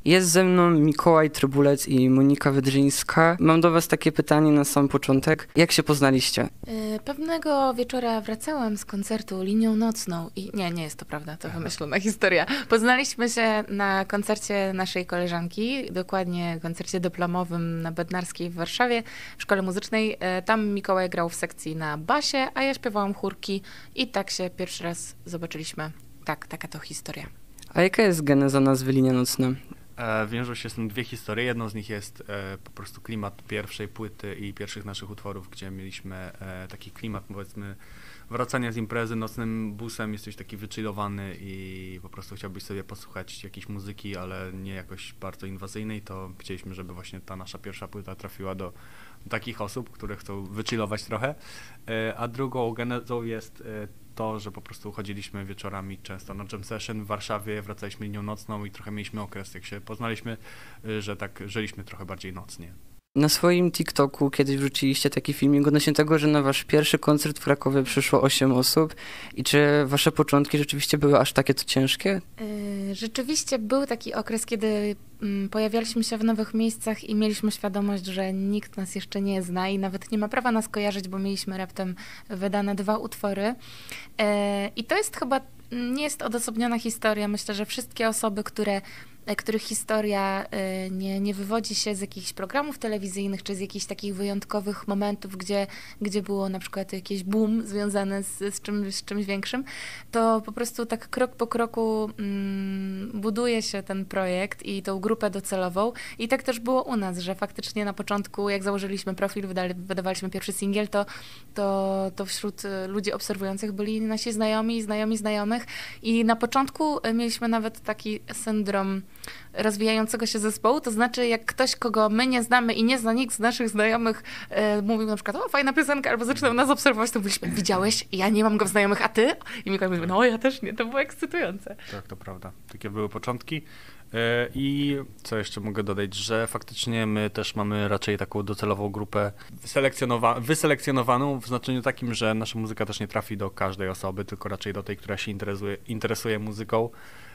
Jest ze mną Mikołaj Trybulec i Monika Wydrzyńska. Mam do was takie pytanie na sam początek. Jak się poznaliście? Pewnego wieczora wracałam z koncertu linią nocną i nie jest to prawda, to wymyślona historia. Poznaliśmy się na koncercie naszej koleżanki, dokładnie koncercie dyplomowym na Bednarskiej w Warszawie, w szkole muzycznej. Tam Mikołaj grał w sekcji na basie, a ja śpiewałam chórki i tak się pierwszy raz zobaczyliśmy. Tak, taka to historia. A jaka jest geneza nazwy Linia Nocna? Wiążą się z tym dwie historie. Jedną z nich jest po prostu klimat pierwszej płyty i pierwszych naszych utworów, gdzie mieliśmy taki klimat, powiedzmy, wracania z imprezy nocnym busem, jesteś taki wychillowany i po prostu chciałbyś sobie posłuchać jakiejś muzyki, ale nie jakoś bardzo inwazyjnej, to chcieliśmy, żeby właśnie ta nasza pierwsza płyta trafiła do takich osób, które chcą wychillować trochę. A drugą genezą jest to, że po prostu chodziliśmy wieczorami często na jam session w Warszawie, wracaliśmy linią nocną i trochę mieliśmy okres, jak się poznaliśmy, że tak żyliśmy trochę bardziej nocnie. Na swoim TikToku kiedyś wrzuciliście taki filmik odnośnie tego, że na wasz pierwszy koncert w Krakowie przyszło 8 osób. I czy wasze początki rzeczywiście były aż takie to ciężkie? Rzeczywiście był taki okres, kiedy pojawialiśmy się w nowych miejscach i mieliśmy świadomość, że nikt nas jeszcze nie zna i nawet nie ma prawa nas kojarzyć, bo mieliśmy raptem wydane 2 utwory. I to jest chyba, nie jest odosobniona historia. Myślę, że wszystkie osoby, których historia nie wywodzi się z jakichś programów telewizyjnych, czy z jakichś takich wyjątkowych momentów, gdzie było na przykład jakieś boom związane z czymś większym, to po prostu tak krok po kroku buduje się ten projekt i tą grupę docelową. I tak też było u nas, że faktycznie na początku, jak założyliśmy profil, wydawaliśmy pierwszy singiel, to wśród ludzi obserwujących byli nasi znajomi znajomych. I na początku mieliśmy nawet taki syndrom rozwijającego się zespołu, to znaczy jak ktoś, kogo my nie znamy i nie zna nikt z naszych znajomych, mówił na przykład, o fajna piosenka, albo zaczynał nas obserwować, to mówiliśmy, widziałeś? Ja nie mam go w znajomych, a ty? I Mikołaj mówi, no ja też nie, to było ekscytujące. Tak, to prawda. Takie były początki. I co jeszcze mogę dodać, że faktycznie my też mamy raczej taką docelową grupę wyselekcjonowaną w znaczeniu takim, że nasza muzyka też nie trafi do każdej osoby, tylko raczej do tej, która się interesuje muzyką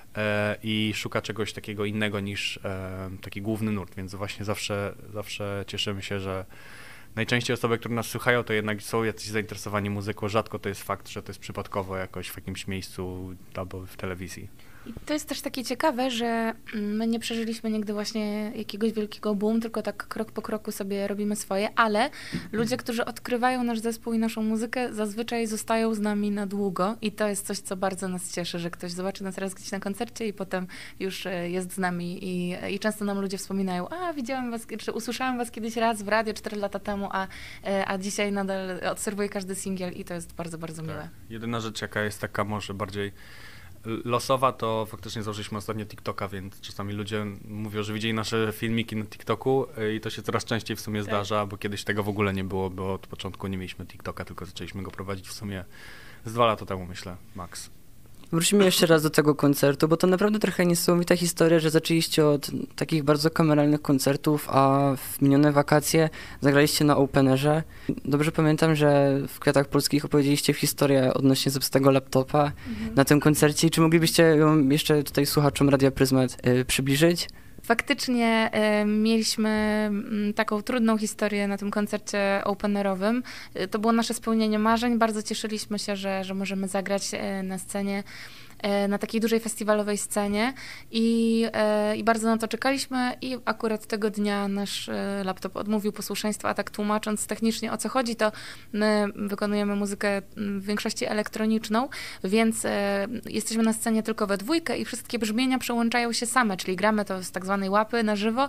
i szuka czegoś takiego innego niż taki główny nurt, więc właśnie zawsze cieszymy się, że najczęściej osoby, które nas słuchają, to jednak są jacyś zainteresowani muzyką, rzadko to jest fakt, że to jest przypadkowo jakoś w jakimś miejscu albo w telewizji. I to jest też takie ciekawe, że my nie przeżyliśmy nigdy właśnie jakiegoś wielkiego boom, tylko tak krok po kroku sobie robimy swoje, ale ludzie, którzy odkrywają nasz zespół i naszą muzykę, zazwyczaj zostają z nami na długo i to jest coś, co bardzo nas cieszy, że ktoś zobaczy nas raz gdzieś na koncercie i potem już jest z nami i często nam ludzie wspominają, widziałem was, czy usłyszałem was kiedyś raz w radio 4 lata temu, a dzisiaj nadal obserwuję każdy singiel i to jest bardzo, bardzo miłe. Jedyna rzecz, jaka jest taka może bardziej losowa, to faktycznie założyliśmy ostatnio TikToka, więc czasami ludzie mówią, że widzieli nasze filmiki na TikToku i to się coraz częściej w sumie zdarza, bo kiedyś tego w ogóle nie było, bo od początku nie mieliśmy TikToka, tylko zaczęliśmy go prowadzić w sumie z 2 lata temu, myślę, max. Wrócimy jeszcze raz do tego koncertu, bo to naprawdę trochę niesamowita historia, że zaczęliście od takich bardzo kameralnych koncertów, a w minione wakacje zagraliście na openerze. Dobrze pamiętam, że w Kwiatach Polskich opowiedzieliście historię odnośnie zepsutego laptopa na tym koncercie. Czy moglibyście ją jeszcze tutaj słuchaczom Radia Pryzmat przybliżyć? Faktycznie mieliśmy taką trudną historię na tym koncercie openerowym. To było nasze spełnienie marzeń. Bardzo cieszyliśmy się, że możemy zagrać na scenie, na takiej dużej festiwalowej scenie i bardzo na to czekaliśmy i akurat tego dnia nasz laptop odmówił posłuszeństwa, a tak tłumacząc technicznie o co chodzi, to my wykonujemy muzykę w większości elektroniczną, więc jesteśmy na scenie tylko we dwójkę i wszystkie brzmienia przełączają się same, czyli gramy to z tak zwanej łapy na żywo,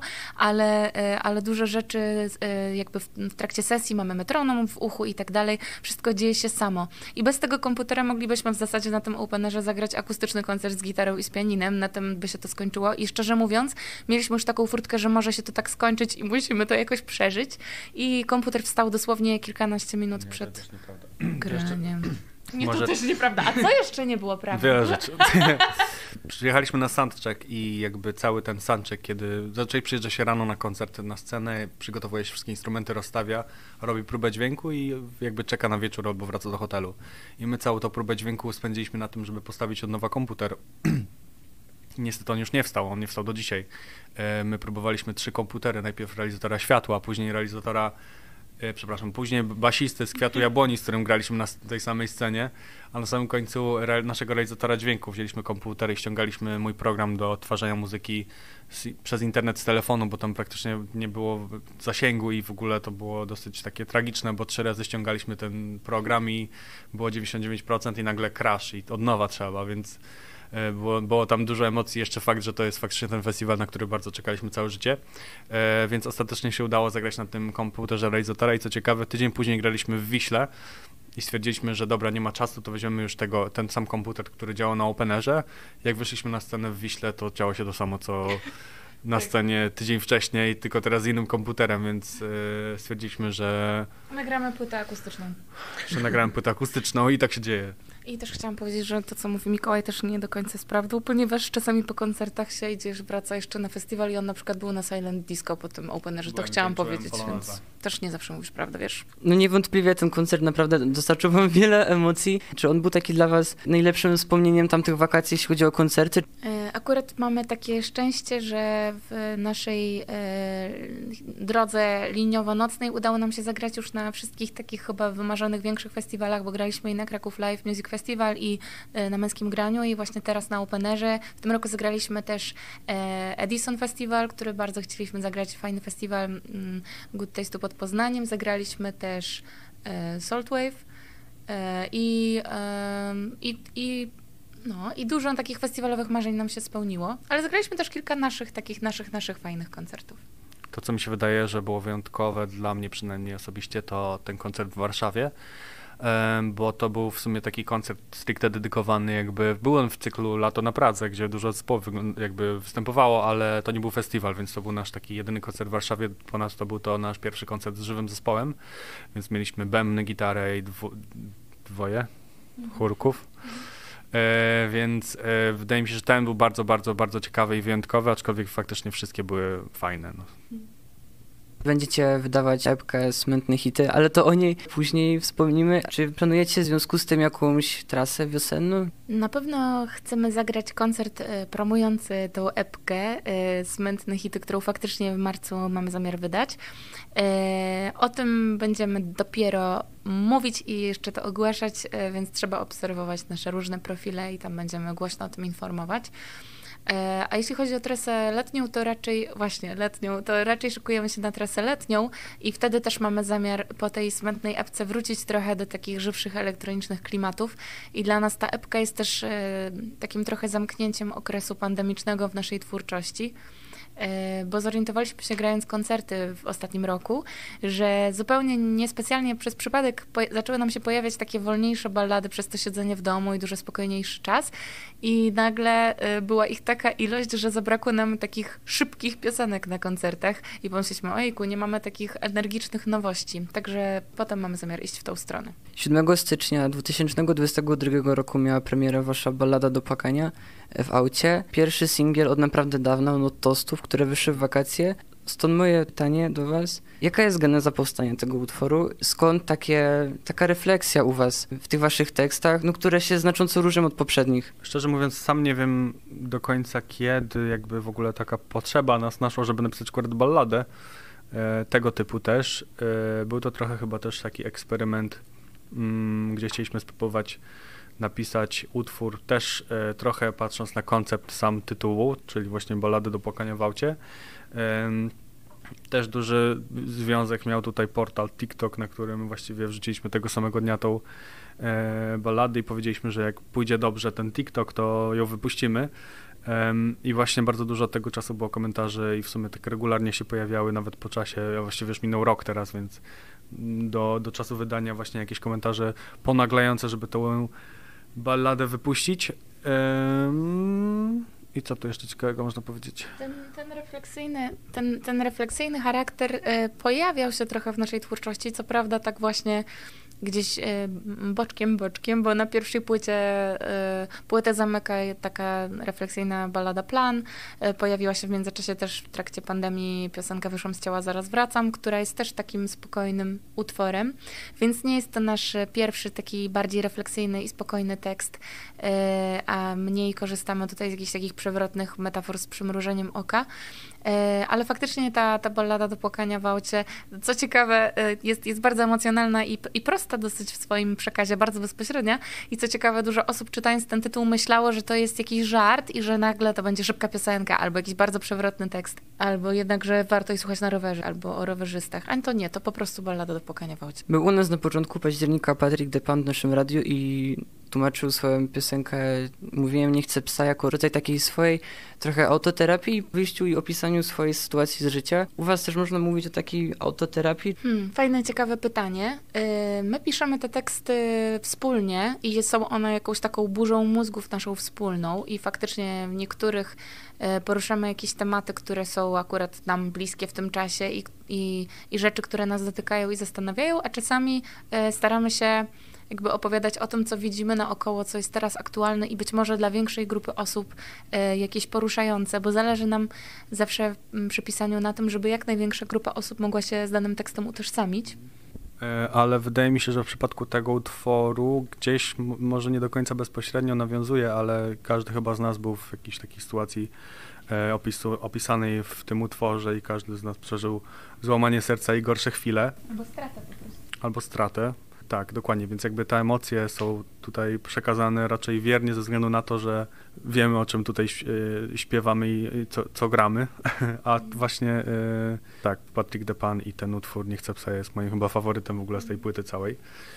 ale duże rzeczy jakby w trakcie sesji mamy metronom w uchu i tak dalej, wszystko dzieje się samo. I bez tego komputera moglibyśmy w zasadzie na tym openerze zagrać akustyczny koncert z gitarą i z pianinem, na tym by się to skończyło i szczerze mówiąc, mieliśmy już taką furtkę, że może się to tak skończyć i musimy to jakoś przeżyć i komputer wstał dosłownie kilkanaście minut przed graniem. Nie, to też nieprawda. A co jeszcze nie było prawda? Wiele rzeczy. Przyjechaliśmy na soundcheck i jakby cały ten soundcheck, kiedy zazwyczaj przyjeżdża się rano na koncert, na scenę, przygotowuje się wszystkie instrumenty, rozstawia, robi próbę dźwięku i jakby czeka na wieczór albo wraca do hotelu. I my całą tą próbę dźwięku spędziliśmy na tym, żeby postawić od nowa komputer. Niestety on już nie wstał, on nie wstał do dzisiaj. My próbowaliśmy 3 komputery, najpierw realizatora światła, później później basisty z Kwiatu Jabłoni, z którym graliśmy na tej samej scenie, a na samym końcu naszego realizatora dźwięku wzięliśmy komputer i ściągaliśmy mój program do odtwarzania muzyki przez internet z telefonu, bo tam praktycznie nie było zasięgu i w ogóle to było dosyć takie tragiczne, bo 3 razy ściągaliśmy ten program i było 99% i nagle crash i od nowa trzeba, więc było tam dużo emocji, jeszcze fakt, że to jest faktycznie ten festiwal, na który bardzo czekaliśmy całe życie, więc ostatecznie się udało zagrać na tym komputerze realizatora i co ciekawe, tydzień później graliśmy w Wiśle i stwierdziliśmy, że dobra, nie ma czasu, to weźmiemy już ten sam komputer, który działał na Openerze. Jak wyszliśmy na scenę w Wiśle, to działo się to samo, co na scenie tydzień wcześniej, tylko teraz z innym komputerem, więc stwierdziliśmy, że... Nagramy płytę akustyczną. Że nagrałem płytę akustyczną i tak się dzieje. I też chciałam powiedzieć, że to, co mówi Mikołaj, też nie do końca jest prawdą, ponieważ czasami po koncertach się idziesz, wraca jeszcze na festiwal i on na przykład był na Silent Disco po tym Openerze, to chciałam powiedzieć, więc też nie zawsze mówisz prawdę, wiesz. No niewątpliwie ten koncert naprawdę dostarczył wam wiele emocji. Czy on był taki dla was najlepszym wspomnieniem tamtych wakacji, jeśli chodzi o koncerty? Akurat mamy takie szczęście, że w naszej drodze liniowo-nocnej udało nam się zagrać już na wszystkich takich chyba wymarzonych większych festiwalach, bo graliśmy i na Kraków Live Music Festival i na Męskim Graniu i właśnie teraz na Openerze. W tym roku zagraliśmy też Edison Festival, który bardzo chcieliśmy zagrać, fajny festiwal Good Taste'u pod Poznaniem. Zagraliśmy też Saltwave i dużo takich festiwalowych marzeń nam się spełniło, ale zagraliśmy też kilka naszych fajnych koncertów. To, co mi się wydaje, że było wyjątkowe dla mnie przynajmniej osobiście, to ten koncert w Warszawie, bo to był w sumie taki koncert stricte dedykowany, byłem w cyklu Lato na Pradze, gdzie dużo zespołów występowało, ale to nie był festiwal, więc to był nasz taki jedyny koncert w Warszawie, po nas to był nasz pierwszy koncert z żywym zespołem, więc mieliśmy bębny, gitarę i dwoje chórków. Więc wydaje mi się, że ten był bardzo, bardzo, bardzo ciekawy i wyjątkowy, aczkolwiek faktycznie wszystkie były fajne. No. Będziecie wydawać epkę Smętne Hity, ale to o niej później wspomnimy. Czy planujecie w związku z tym jakąś trasę wiosenną? Na pewno chcemy zagrać koncert promujący tą epkę Smętne Hity, którą faktycznie w marcu mamy zamiar wydać. O tym będziemy dopiero mówić i jeszcze to ogłaszać, więc trzeba obserwować nasze różne profile i tam będziemy głośno o tym informować. A jeśli chodzi o trasę letnią, to raczej szykujemy się na trasę letnią i wtedy też mamy zamiar po tej smętnej epce wrócić trochę do takich żywszych elektronicznych klimatów i dla nas ta epka jest też takim trochę zamknięciem okresu pandemicznego w naszej twórczości. Bo zorientowaliśmy się, grając koncerty w ostatnim roku, że zupełnie niespecjalnie przez przypadek zaczęły nam się pojawiać takie wolniejsze ballady przez to siedzenie w domu i dużo spokojniejszy czas i nagle była ich taka ilość, że zabrakło nam takich szybkich piosenek na koncertach i pomyśleliśmy, ojejku, nie mamy takich energicznych nowości, także potem mamy zamiar iść w tą stronę. 7 stycznia 2022 roku miała premierę wasza ballada do płakania w aucie. Pierwszy singiel od naprawdę dawna, od Tostów, które wyszły w wakacje. Stąd moje pytanie do was. Jaka jest geneza powstania tego utworu? Skąd taka refleksja u was w tych waszych tekstach, które się znacząco różnią od poprzednich? Szczerze mówiąc, sam nie wiem do końca kiedy w ogóle taka potrzeba nas naszła, żeby napisać akurat balladę. Tego typu też. Był to trochę chyba też taki eksperyment, gdzie chcieliśmy spróbować napisać utwór też trochę patrząc na koncept sam tytułu, czyli właśnie ballady do płakania w aucie. Też duży związek miał tutaj portal TikTok, na którym właściwie wrzuciliśmy tego samego dnia tą balladę i powiedzieliśmy, że jak pójdzie dobrze ten TikTok, to ją wypuścimy. I właśnie bardzo dużo od tego czasu było komentarzy i w sumie tak regularnie się pojawiały nawet po czasie, a właściwie już minął rok teraz, więc do czasu wydania właśnie jakieś komentarze ponaglające, żeby tą balladę wypuścić. I co tu jeszcze ciekawego można powiedzieć? Ten refleksyjny charakter pojawiał się trochę w naszej twórczości, co prawda tak właśnie gdzieś boczkiem, bo na pierwszej płytę zamyka taka refleksyjna ballada Plan. Pojawiła się w międzyczasie też w trakcie pandemii piosenka Wyszłam z ciała, zaraz wracam, która jest też takim spokojnym utworem, więc nie jest to nasz pierwszy taki bardziej refleksyjny i spokojny tekst, a mniej korzystamy tutaj z jakichś takich przewrotnych metafor z przymrużeniem oka. Ale faktycznie ta ballada do płakania w aucie, co ciekawe, jest bardzo emocjonalna i prosta dosyć w swoim przekazie, bardzo bezpośrednia. I co ciekawe, dużo osób czytając ten tytuł myślało, że to jest jakiś żart i że nagle to będzie szybka piosenka, albo jakiś bardzo przewrotny tekst, albo jednak, że warto jej słuchać na rowerze, albo o rowerzystach. A to nie, to po prostu ballada do płakania w aucie. Był u nas na początku października Patryk Depan w naszym radiu i tłumaczył swoją piosenkę Mówiłem nie chcę psa jako rodzaj takiej swojej trochę autoterapii, wyjściu i opisaniu swojej sytuacji z życia. U was też można mówić o takiej autoterapii? Fajne, ciekawe pytanie. My piszemy te teksty wspólnie i są one jakąś taką burzą mózgów naszą wspólną i faktycznie w niektórych poruszamy jakieś tematy, które są akurat nam bliskie w tym czasie i rzeczy, które nas dotykają i zastanawiają, a czasami staramy się jakby opowiadać o tym, co widzimy naokoło, co jest teraz aktualne i być może dla większej grupy osób jakieś poruszające, bo zależy nam zawsze przy pisaniu na tym, żeby jak największa grupa osób mogła się z danym tekstem utożsamić. Ale wydaje mi się, że w przypadku tego utworu gdzieś może nie do końca bezpośrednio nawiązuje, ale każdy chyba z nas był w jakiejś takiej sytuacji opisanej w tym utworze i każdy z nas przeżył złamanie serca i gorsze chwile. Albo stratę po prostu. Albo stratę. Tak, dokładnie, więc jakby te emocje są tutaj przekazane raczej wiernie ze względu na to, że wiemy, o czym tutaj śpiewamy i co gramy, a właśnie tak, Patryk Depan i ten utwór Nie chcę psa jest moim chyba faworytem w ogóle z tej płyty całej,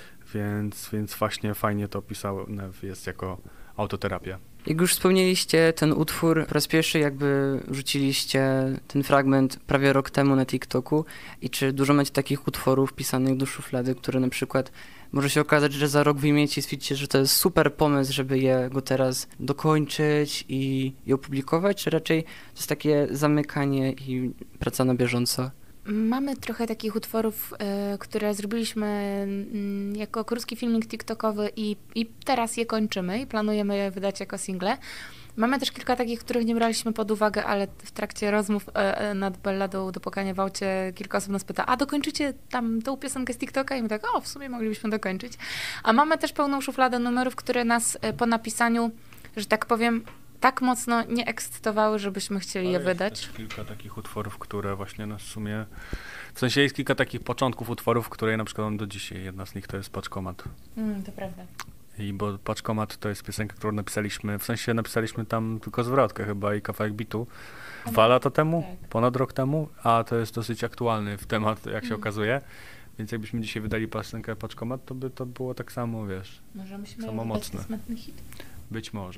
więc właśnie fajnie to opisane jest jako autoterapia. Jak już wspomnieliście, ten utwór po raz pierwszy jakby rzuciliście ten fragment prawie rok temu na TikToku i czy dużo macie takich utworów pisanych do szuflady, które na przykład może się okazać, że za rok wyjmiecie i stwierdzicie, że to jest super pomysł, żeby go teraz dokończyć i opublikować, czy raczej to jest takie zamykanie i praca na bieżąco? Mamy trochę takich utworów, które zrobiliśmy jako krótki filmik TikTokowy i teraz je kończymy i planujemy je wydać jako single. Mamy też kilka takich, których nie braliśmy pod uwagę, ale w trakcie rozmów nad balladą do płakania w aucie kilka osób nas pyta, a dokończycie tam tą piosenkę z TikToka? I my tak, w sumie moglibyśmy dokończyć. A mamy też pełną szufladę numerów, które nas po napisaniu, że tak powiem, tak mocno nie ekscytowały, żebyśmy chcieli je wydać. Jest kilka takich utworów, które właśnie nas w sumie... W sensie jest kilka takich początków utworów, które ja na przykład mam do dzisiaj. Jedna z nich to jest Paczkomat. To prawda. Bo Paczkomat to jest piosenka, którą napisaliśmy, w sensie napisaliśmy tam tylko zwrotkę chyba i kawałek bitu 2 lata temu, tak. Ponad rok temu, a to jest dosyć aktualny temat, jak się okazuje. Więc jakbyśmy dzisiaj wydali piosenkę Paczkomat, to by to było tak samo, wiesz, może musimy samo mocne. Hit? Być może.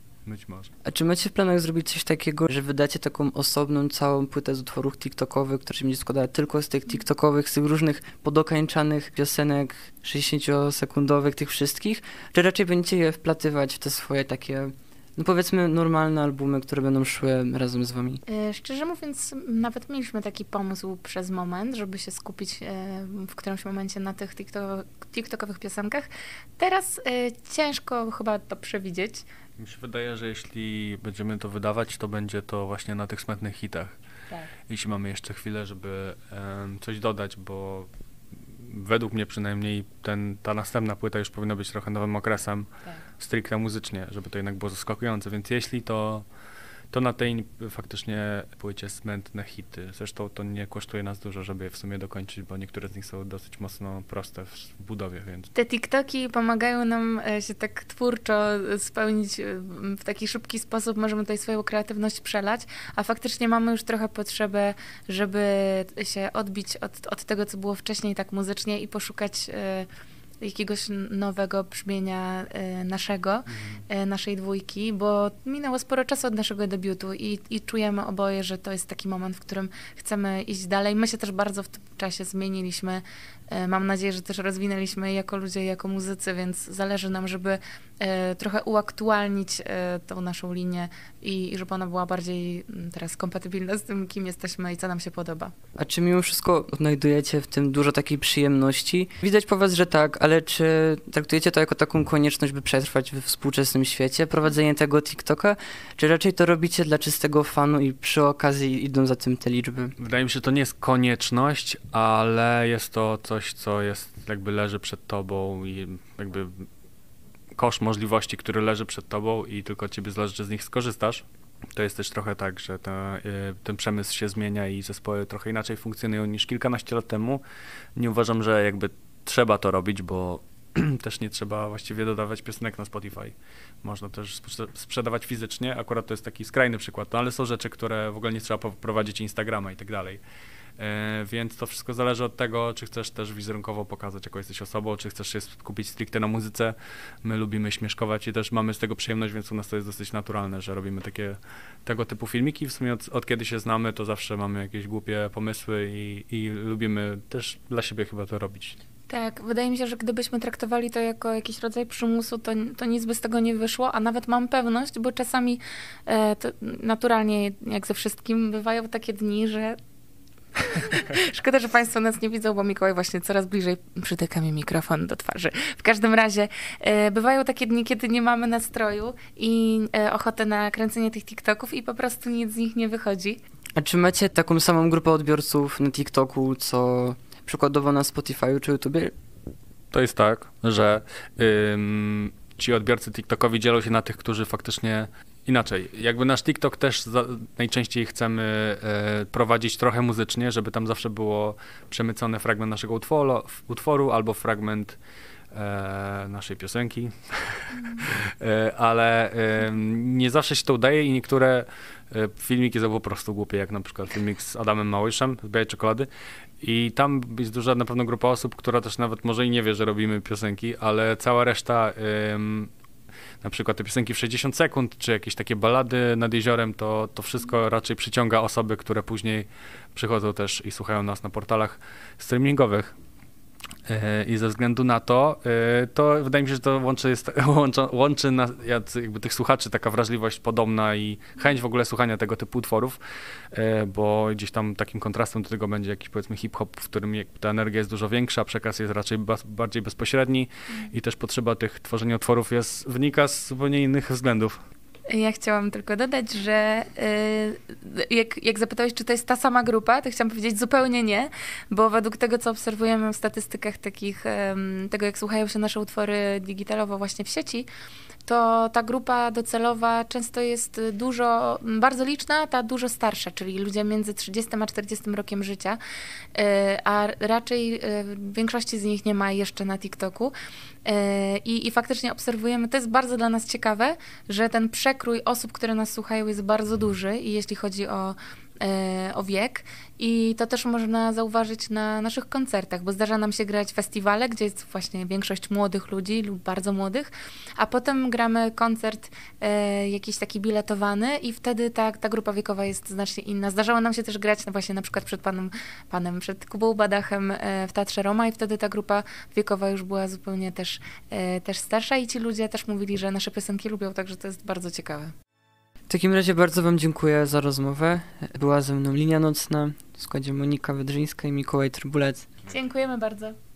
A czy macie w planach zrobić coś takiego, że wydacie taką osobną całą płytę z utworów TikTokowych, która się będzie składała tylko z tych TikTokowych, z tych różnych podokańczanych piosenek 60-sekundowych, tych wszystkich? Czy raczej będziecie je wplatywać w te swoje takie, no powiedzmy, normalne albumy, które będą szły razem z wami? Szczerze mówiąc, nawet mieliśmy taki pomysł przez moment, żeby się skupić w którymś momencie na tych TikTokowych piosenkach. Teraz ciężko chyba to przewidzieć. Mi się wydaje, że jeśli będziemy to wydawać, to będzie to właśnie na tych smętnych hitach. Tak. Jeśli mamy jeszcze chwilę, żeby coś dodać, bo według mnie przynajmniej ta następna płyta już powinna być trochę nowym okresem, tak. Stricte muzycznie, żeby to jednak było zaskakujące, więc jeśli to na tej faktycznie płycie smętne hity. Zresztą to nie kosztuje nas dużo, żeby je w sumie dokończyć, bo niektóre z nich są dosyć mocno proste w budowie, więc... Te TikToki pomagają nam się tak twórczo spełnić w taki szybki sposób, możemy tutaj swoją kreatywność przelać, a faktycznie mamy już trochę potrzebę, żeby się odbić od tego, co było wcześniej tak muzycznie i poszukać jakiegoś nowego brzmienia naszej dwójki, bo minęło sporo czasu od naszego debiutu i czujemy oboje, że to jest taki moment, w którym chcemy iść dalej. My się też bardzo w tym czasie zmieniliśmy mam nadzieję, że też rozwinęliśmy je jako ludzie, jako muzycy, więc zależy nam, żeby trochę uaktualnić tą naszą linię i żeby ona była bardziej teraz kompatybilna z tym, kim jesteśmy i co nam się podoba. A czy mimo wszystko odnajdujecie w tym dużo takiej przyjemności? Widać po was, że tak, ale czy traktujecie to jako taką konieczność, by przetrwać we współczesnym świecie, prowadzenie tego TikToka, czy raczej to robicie dla czystego fanu i przy okazji idą za tym te liczby? Wydaje mi się, że to nie jest konieczność, ale jest to coś, co jest jakby leży przed tobą i jakby kosz możliwości, który leży przed tobą i tylko ciebie zależy, czy z nich skorzystasz. To jest też trochę tak, że ten przemysł się zmienia i zespoły trochę inaczej funkcjonują niż kilkanaście lat temu. Nie uważam, że jakby trzeba to robić, bo też nie trzeba właściwie dodawać piosenek na Spotify. Można też sprzedawać fizycznie, akurat to jest taki skrajny przykład, no ale są rzeczy, które w ogóle nie trzeba prowadzić Instagrama i tak dalej. Więc to wszystko zależy od tego, czy chcesz też wizerunkowo pokazać, jaką jesteś osobą, czy chcesz się skupić stricte na muzyce. My lubimy śmieszkować i też mamy z tego przyjemność, więc u nas to jest dosyć naturalne, że robimy tego typu filmiki. W sumie od kiedy się znamy, to zawsze mamy jakieś głupie pomysły i lubimy też dla siebie chyba to robić. Tak, wydaje mi się, że gdybyśmy traktowali to jako jakiś rodzaj przymusu, to nic by z tego nie wyszło, a nawet mam pewność, bo czasami to naturalnie, jak ze wszystkim, bywają takie dni, że szkoda, że Państwo nas nie widzą, bo Mikołaj właśnie coraz bliżej przytyka mi mikrofon do twarzy. W każdym razie bywają takie dni, kiedy nie mamy nastroju i ochotę na kręcenie tych TikToków i po prostu nic z nich nie wychodzi. A czy macie taką samą grupę odbiorców na TikToku, co przykładowo na Spotify'u czy YouTubie? To jest tak, że ci odbiorcy TikTokowi dzielą się na tych, którzy faktycznie inaczej. Jakby nasz TikTok też najczęściej chcemy prowadzić trochę muzycznie, żeby tam zawsze było przemycony fragment naszego utworu albo fragment naszej piosenki, ale nie zawsze się to udaje i niektóre filmiki są po prostu głupie, jak na przykład filmik z Adamem Małyszem z Białej Czekolady i tam jest duża na pewno grupa osób, która też nawet może i nie wie, że robimy piosenki, ale cała reszta na przykład te piosenki w 60 sekund, czy jakieś takie ballady nad jeziorem, to wszystko raczej przyciąga osoby, które później przychodzą też i słuchają nas na portalach streamingowych. I ze względu na to wydaje mi się, że to łączy nas, jakby tych słuchaczy taka wrażliwość podobna i chęć w ogóle słuchania tego typu utworów, bo gdzieś tam takim kontrastem do tego będzie jakiś powiedzmy hip-hop, w którym ta energia jest dużo większa, przekaz jest raczej bardziej bezpośredni i też potrzeba tych tworzenia utworów wynika z zupełnie innych względów. Ja chciałam tylko dodać, że jak zapytałeś, czy to jest ta sama grupa, to chciałam powiedzieć zupełnie nie, bo według tego, co obserwujemy w statystykach takich, tego jak słuchają się nasze utwory digitalowo właśnie w sieci, to ta grupa docelowa często jest bardzo liczna, ta dużo starsza, czyli ludzie między 30 a 40 rokiem życia, a raczej większości z nich nie ma jeszcze na TikToku. I faktycznie obserwujemy, to jest bardzo dla nas ciekawe, że ten przekrój osób, które nas słuchają, jest bardzo duży i jeśli chodzi o wiek i to też można zauważyć na naszych koncertach, bo zdarza nam się grać festiwale, gdzie jest właśnie większość młodych ludzi lub bardzo młodych, a potem gramy koncert jakiś taki biletowany i wtedy ta grupa wiekowa jest znacznie inna. Zdarzało nam się też grać właśnie na przykład przed Kubą Badachem w Teatrze Roma i wtedy ta grupa wiekowa już była zupełnie też starsza i ci ludzie też mówili, że nasze piosenki lubią, także to jest bardzo ciekawe. W takim razie bardzo wam dziękuję za rozmowę. Była ze mną Linia Nocna, w składzie Monika Wydrzyńska i Mikołaj Trybulec. Dziękujemy bardzo.